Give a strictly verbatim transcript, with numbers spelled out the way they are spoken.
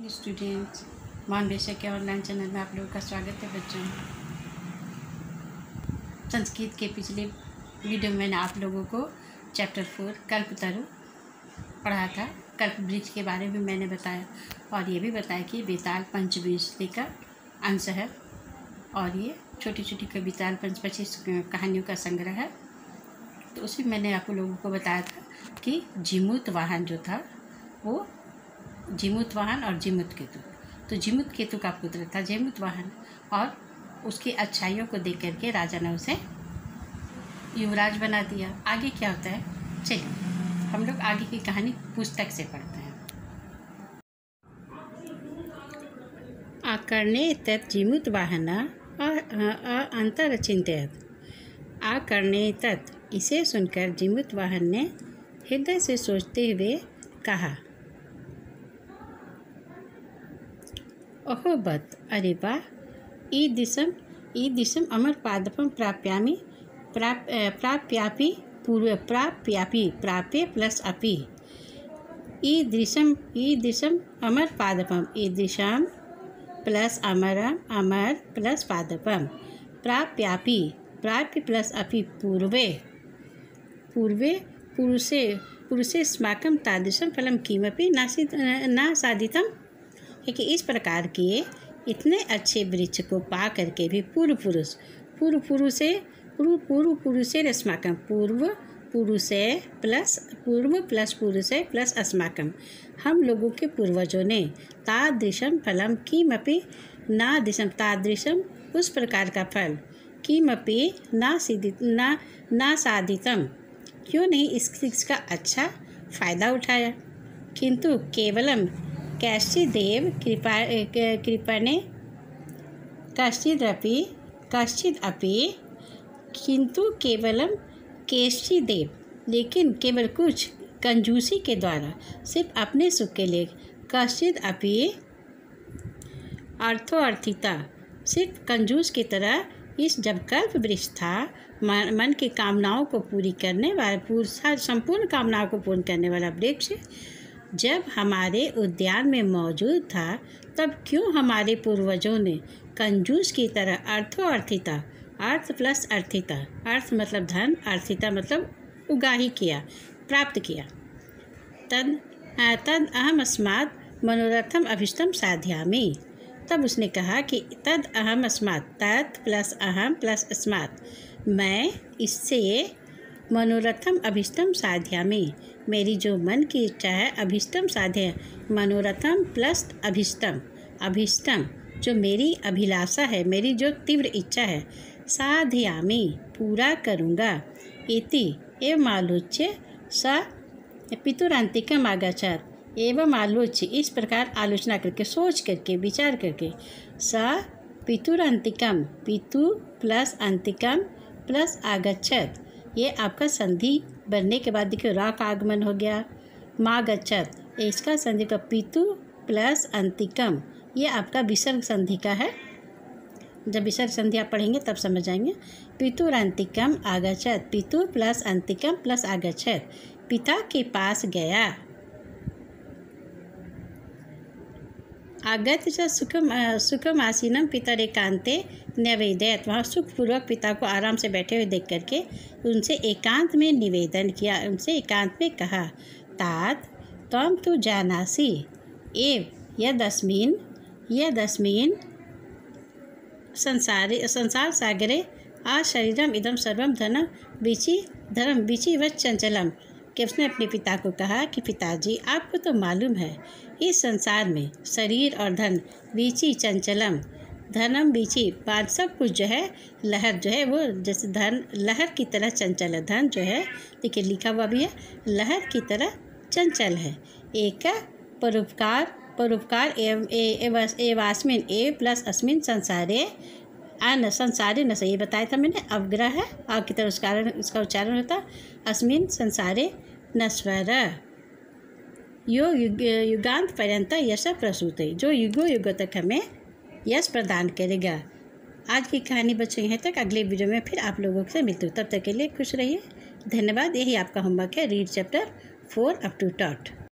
Morning students, मान बेशक के ऑनलाइन चैनल में आप लोगों का स्वागत है। बच्चों, संस्कृत के पिछले वीडियो में मैंने आप लोगों को चैप्टर फोर कल्पतरु पढ़ा था। कल्प वृक्ष के बारे में मैंने बताया और ये भी बताया कि बेताल पंचविंशति का अंश है और ये छोटी छोटी कविताल पंच पच्चीस कहानियों का संग्रह है। तो उसमें मैंने आप लोगों को बताया था कि जीमूत वाहन जो था वो जीमूत वाहन और जीमूत केतु, तो जीमूत केतु का पुत्र था जीमूत वाहन और उसकी अच्छाइयों को देख करके राजा ने उसे युवराज बना दिया। आगे क्या होता है, चलिए हम लोग आगे की कहानी पुस्तक से पढ़ते हैं। आकर्णे तत् जीमूत वाहन अंतर चिंतित। आकर्णे तत्, इसे सुनकर जीमूत वाहन ने हृदय से सोचते हुए कहा, अहो बत, अरे वाह, ईदृशम ईदृशम अमर पादपम प्राप्यामि प्राप प्राप्यापि पूर्व प्राप्यापि प्राप्य प्लस अपि ईदृशम ईदृशम अमर पादपम ईदृशम प्लस अमरम अमर प्लस पादपम प्राप्यापि प्राप्य प्लस अपि पूर्वे पूर्वे पुरुषे पुरुषे स्माकम तादृशम फलम किमपि नासिद ना साधितम, कि इस प्रकार के इतने अच्छे वृक्ष को पा करके भी पूर्व पुरुष पूर्व पुरुषे पूर्व पूर्व पुरुषे अस्माकम पूर्व पुरुषे प्लस पूर्व प्लस पुरुषे प्लस अस्माकम, हम लोगों के पूर्वजों ने तादृशम फलम किमपि ना दिशम तादृशम उस प्रकार का फल किमपि ना सिद्धित ना ना साधितम, क्यों नहीं इस इसका अच्छा फ़ायदा उठाया। किंतु केवलम कैश्चिदेव कृपा कृपणे कश्चिदपि कश्चिदपि किंतु केवलम कैश्चिदेव, लेकिन केवल कुछ कंजूसी के द्वारा सिर्फ अपने सुख के लिए कश्चिदपि अर्थोअर्थिता, सिर्फ कंजूस की तरह इस जब कल्प वृक्ष था मन, मन की कामनाओं को पूरी करने वाला पूर्ण संपूर्ण कामनाओं को पूर्ण करने वाला वृक्ष जब हमारे उद्यान में मौजूद था, तब क्यों हमारे पूर्वजों ने कंजूस की तरह अर्थो अर्थिता, अर्थ प्लस अर्थिता, अर्थ मतलब धन, अर्थिता मतलब उगाही किया, प्राप्त किया। तद तद अहम अस्मात् मनोरथम अभिष्टम साध्यामि, तब उसने कहा कि तद अहम अस्मात्, तत् प्लस अहम प्लस अस्मात्, मैं इससे मनोरथम अभिष्टम साध्यामि, मेरी जो मन की इच्छा है अभिष्टम साध्य, मनोरथम प्लस अभिष्टम, अभिष्टम जो मेरी अभिलाषा है, मेरी जो तीव्र इच्छा है, साध्यामि पूरा करूँगा। इति एवं आलोच्य स पितुरांतिकम आगच्छत्, एवं आलोच्य इस प्रकार आलोचना करके सोच करके विचार करके स पितुरांतिकम, पितु प्लस अंतिकम प्लस आगच्छत्, ये आपका संधि बनने के बाद देखिए रा का आगमन हो गया, माँ गच्छत, इसका संधि का पितु प्लस अंतिकम, ये आपका विसर्ग संधि का है। जब विसर्ग संधि आप पढ़ेंगे तब समझ आएंगे। पितुरांतिकम आगच्छत, पितु प्लस अंतिकम प्लस आगच्छत, पिता के पास गया। आगत च सुखम सुखम आसीनम पितरेकांते निवेदयत, वहाँ सुखपूर्वक पिता को आराम से बैठे हुए देख करके उनसे एकांत में निवेदन किया, उनसे एकांत में कहा, तात त्वं तु जानासि एव यदस्मिन् यदस्मिन् संसारे संसार सागरे आ शरीरम इदम सर्वम धनम बीची धर्म बीची व चंचलम, कि उसने अपने पिता को कहा कि पिताजी आपको तो मालूम है इस संसार में शरीर और धन बीची चंचलम, धनम बीची बात सब कुछ जो है लहर जो है वो जैसे धन लहर की तरह चंचल है, धन जो है देखिए लिखा हुआ भी है लहर की तरह चंचल है। एक परोपकार परोपकार एवं एवास्मिन ए प्लस अस्मिन संसारे अन संसारे न से, ये बताया था मैंने, अवग्रह है आ की तरह उसका उसका उच्चारण होता अस्मिन संसारे नस्वर, यो युग युगांत पर्यंत यश प्रसूत, जो युगों युगों तक हमें यश प्रदान करेगा। आज की कहानी बच्चों यहाँ तक, अगले वीडियो में फिर आप लोगों से मिलती हूँ, तब तक के लिए खुश रहिए। धन्यवाद। यही आपका होमवर्क है, read chapter four up to taught.